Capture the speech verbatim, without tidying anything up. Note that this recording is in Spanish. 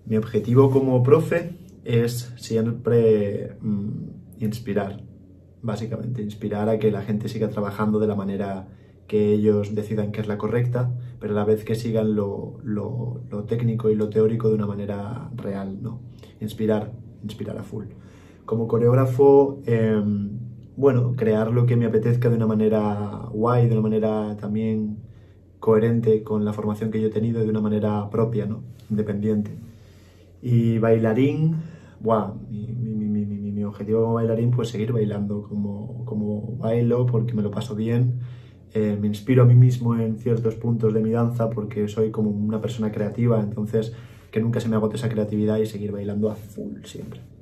Mi objetivo como profe es siempre mmm, inspirar, básicamente, inspirar a que la gente siga trabajando de la manera que ellos decidan que es la correcta, pero a la vez que sigan lo, lo, lo técnico y lo teórico de una manera real, ¿no? Inspirar, inspirar a full. Como coreógrafo, eh, bueno, crear lo que me apetezca de una manera guay, de una manera también coherente con la formación que yo he tenido y de una manera propia, ¿no? Independiente. Y bailarín, buah, mi, mi, mi, mi, mi objetivo como bailarín, pues seguir bailando como, como bailo, porque me lo paso bien. Eh, me inspiro a mí mismo en ciertos puntos de mi danza porque soy como una persona creativa, entonces que nunca se me agote esa creatividad y seguir bailando a full siempre.